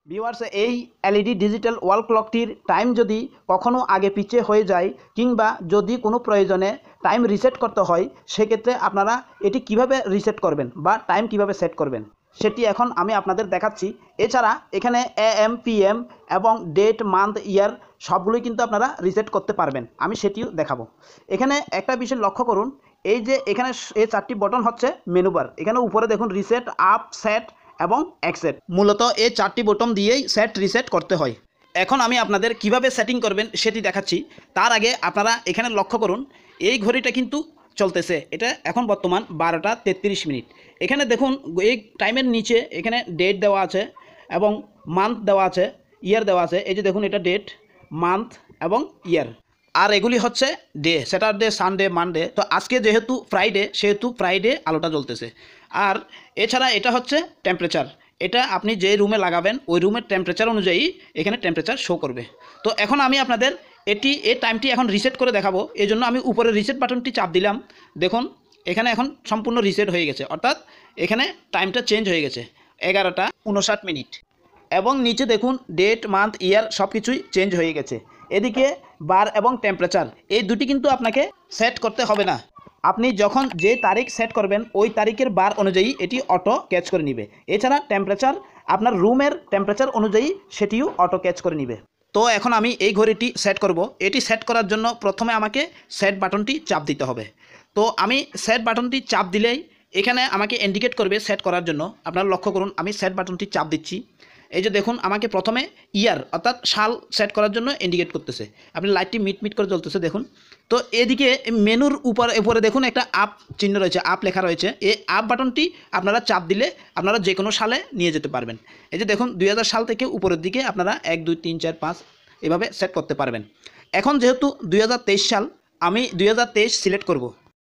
Viewers, এই LED digital wall ক্লকটির time যদি কখনো আগে পিছিয়ে হয়ে যায় কিংবা যদি কোনো প্রয়োজনে টাইম রিসেট করতে হয়, সেক্ষেত্রে আপনারা এটি কিভাবে রিসেট করবেন বা টাইম কিভাবে সেট করবেন সেটি এখন আমি আপনাদের দেখাচ্ছি। এছাড়া এখানে এএম, পিএম এবং ডেট, মান্থ, ইয়ার সবগুলোই কিন্তু আপনারা রিসেট করতে পারবেন। আমি সেটিও দেখাবো। এখানে একটা বিষয় লক্ষ্য করুন, এই যে এখানে এই 4টি বটন হচ্ছে মেনু বার। এখানে উপরে দেখুন রিসেট, আপ, সেট এবং এক্সেট। মূলত এই 4টি বটন দিয়েই সেট রিসেট করতে হয়। এখন আমি আপনাদের কিভাবে সেটিং করবেন সেটি দেখাচ্ছি। তার আগে আপনারা এখানে লক্ষ্য করুন, এই ঘড়িটা কিন্তু চলতেছে, এটা এখন বর্তমান 12টা 33 মিনিট। এখানে দেখুন এই টাইমের নিচে এখানে ডেট দেওয়া আছে এবং মান্থ দেওয়া আছে, ইয়ার দেওয়া আছে। এই যে দেখুন এটা ডেট, মান্থ এবং ইয়ার। আর এগুলি হচ্ছে ডে, স্যাটারডে, সানডে, মানডে। তো আজকে যেহেতু ফ্রাইডে, সেহেতু ফ্রাইডে আলোটা জ্বলতেছে। আর এছাড়া এটা হচ্ছে টেম্পারেচার। এটা আপনি যে রুমে লাগাবেন ওই রুমের টেম্পারেচার অনুযায়ী এখানে টেম্পারেচার শো করবে। তো এখন আমি আপনাদের এই টাইমটি এখন রিসেট করে দেখাবো। এই জন্য আমি উপরে রিসেট বাটনটি চাপ দিলাম। দেখুন এখানে এখন সম্পূর্ণ রিসেট হয়ে গেছে, অর্থাৎ এখানে টাইমটা চেঞ্জ হয়ে গেছে 11টা 59 মিনিট। এবং নিচে দেখুন ডেট, মান্থ, ইয়ার সব কিছুই চেঞ্জ হয়ে গেছে। এদিকে বার এবং টেম্পারেচার এই দুটি কিন্তু আপনাকে সেট করতে হবে না। আপনি যখন যে তারিখ সেট করবেন ওই তারিখের বার অনুযায়ী এটি অটো ক্যাচ করে নেবে। এছাড়া টেম্পারেচার আপনার রুমের টেম্পারেচার অনুযায়ী সেটিও অটো ক্যাচ করে নেবে। তো এখন আমি এই ঘড়িটি সেট করব। এটি সেট করার জন্য প্রথমে আমাকে সেট বাটনটি চাপ দিতে হবে। তো আমি সেট বাটনটি চাপ দিলেই এখানে আমাকে ইন্ডিকেট করবে সেট করার জন্য। আপনারা লক্ষ্য করুন আমি সেট বাটনটি চাপ দিচ্ছি। এই যে দেখুন আমাকে প্রথমে ইয়ার অর্থাৎ সাল সেট করার জন্য ইন্ডিকেট করতেছে। আপনি লাইটটি মিট করে জ্বলতেছে দেখুন। তো এদিকে মেনুর উপরে দেখুন একটা আপ চিহ্ন রয়েছে, আপ লেখা রয়েছে। এই আপ বাটনটি আপনারা চাপ দিলে আপনারা যে কোনো সালে নিয়ে যেতে পারবেন। এই যে দেখুন 2000 সাল থেকে উপরের দিকে আপনারা 1, 2, 3, 4, 5 এভাবে সেট করতে পারবেন। এখন যেহেতু 2023 সাল, আমি 2023 সিলেক্ট করব।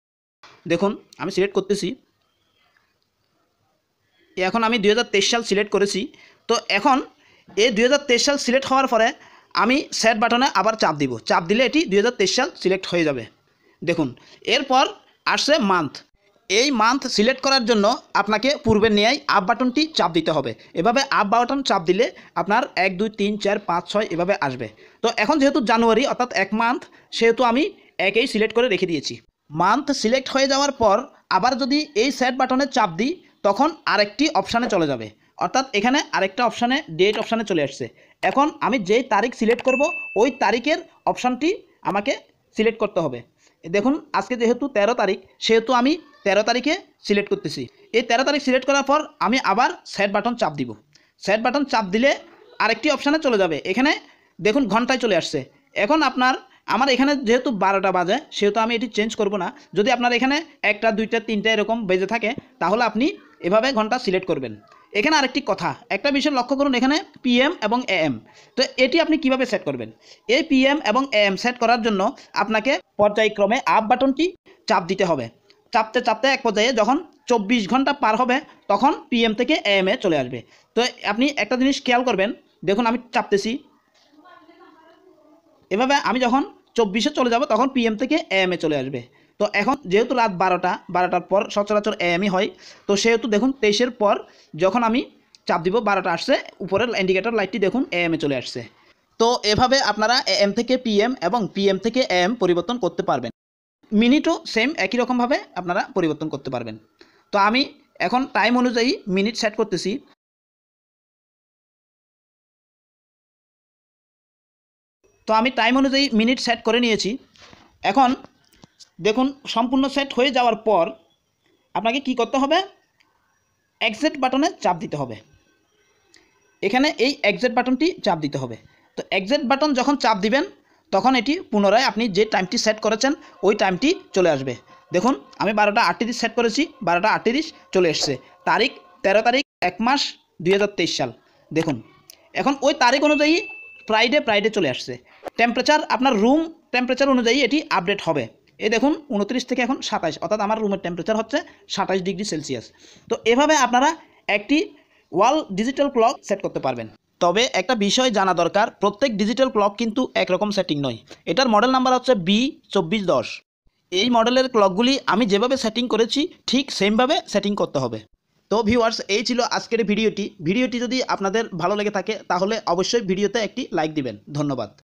দেখুন আমি সিলেক্ট করতেছি। এখন আমি 2023 সাল সিলেক্ট করেছি। তো এখন এই 2023 সাল সিলেক্ট হওয়ার পরে আমি সেট বাটনে আবার চাপ দিব। চাপ দিলে এটি 2023 সাল সিলেক্ট হয়ে যাবে। দেখুন এরপর আসছে মান্থ। এই মান্থ সিলেক্ট করার জন্য আপনাকে পূর্বের ন্যায় আপ বাটনটি চাপ দিতে হবে। এভাবে আপ বাটন চাপ দিলে আপনার 1, 2, 3, 4, 5, 6 এভাবে আসবে। তো এখন যেহেতু জানুয়ারি অর্থাৎ 1 মান্থ, সেহেতু আমি 1এই সিলেক্ট করে রেখে দিয়েছি। মান্থ সিলেক্ট হয়ে যাওয়ার পর আবার যদি এই সেট বাটনে চাপ দিই তখন আরেকটি অপশানে চলে যাবে, অর্থাৎ এখানে আরেকটা অপশানে ডেট অপশানে চলে আসছে। এখন আমি যেই তারিখ সিলেক্ট করব ওই তারিখের অপশানটি আমাকে সিলেক্ট করতে হবে। দেখুন আজকে যেহেতু 13 তারিখ, সেহেতু আমি 13 তারিখে সিলেক্ট করতেছি। এই 13 তারিখ সিলেক্ট করার পর আমি আবার সেট বাটন চাপ দিব। সেট বাটন চাপ দিলে আরেকটি অপশানে চলে যাবে। এখানে দেখুন ঘন্টায় চলে আসছে। এখন আমার এখানে যেহেতু 12টা বাজে, সেহেতু আমি এটি চেঞ্জ করব না। যদি আপনার এখানে 1টা 2টা 3টা এরকম বেজে থাকে তাহলে আপনি এভাবে ঘন্টা সিলেক্ট করবেন। এখানে আরেকটি কথা, একটা বিষয় লক্ষ্য করুন, এখানে পিএম এবং এএম। তো এটি আপনি কিভাবে সেট করবেন? এই পিএম এবং এএম সেট করার জন্য আপনাকে পর্যায়ক্রমে আপ বাটনটি চাপ দিতে হবে। চাপতে চাপতে এক পর্যায়ে যখন 24 ঘন্টা পার হবে তখন পিএম থেকে এএম এ চলে আসবে। তো আপনি একটা জিনিস খেয়াল করবেন, দেখুন আমি চাপতেছি, এভাবে আমি যখন 24-এ চলে যাব তখন পিএম থেকে এএম এ চলে আসবে। তো এখন যেহেতু রাত 12টার পর সচরাচর এএমই হয়, তো সেহেতু দেখুন 23-এর পর যখন আমি চাপ দিব 12টা আসছে, উপরের ইন্ডিকেটর লাইটটি দেখুন এএম এ চলে আসছে। তো এভাবে আপনারা এএম থেকে পিএম এবং পিএম থেকে এএম পরিবর্তন করতে পারবেন। মিনিটও সেম একই রকমভাবে আপনারা পরিবর্তন করতে পারবেন। তো আমি এখন টাইম অনুযায়ী মিনিট সেট করতেছি। তো আমি টাইম অনুযায়ী মিনিট সেট করে নিয়েছি। এখন দেখুন সম্পূর্ণ সেট হয়ে যাওয়ার পর আপনাকে কি করতে হবে? এক্সিট বাটনে চাপ দিতে হবে। এখানে এই এক্সিট বাটনটি চাপ দিতে হবে। তো এক্সিট বাটন যখন চাপ দিবেন তখন এটি পুনরায় আপনি যে টাইমটি সেট করেছেন ওই টাইমটি চলে আসবে। দেখুন আমি 12টা 38 সেট করেছি, 12টা 38 চলে এসছে। তারিখ 13 তারিখ 1 মাস 2023 সাল। দেখুন এখন ওই তারিখ অনুযায়ী ফ্রাইডে চলে আসছে। টেম্পারেচার আপনার রুম টেম্পারেচার অনুযায়ী এটি আপডেট হবে। এই দেখুন 29 থেকে এখন 27, অর্থাৎ আমার রুমের টেম্পারেচার হচ্ছে 27 ডিগ্রি সেলসিয়াস। তো এভাবে আপনারা একটি ওয়াল ডিজিটাল ক্লক সেট করতে পারবেন। তবে একটা বিষয় জানা দরকার, প্রত্যেক ডিজিটাল ক্লক কিন্তু একরকম সেটিং নয়। এটার মডেল নাম্বার হচ্ছে B2410। এই মডেলের ক্লকগুলি আমি যেভাবে সেটিং করেছি ঠিক সেমভাবে সেটিং করতে হবে। তো ভিউয়ার্স, এই ছিল আজকের ভিডিওটি যদি আপনাদের ভালো লেগে থাকে তাহলে অবশ্যই ভিডিওতে একটি লাইক দিবেন। ধন্যবাদ।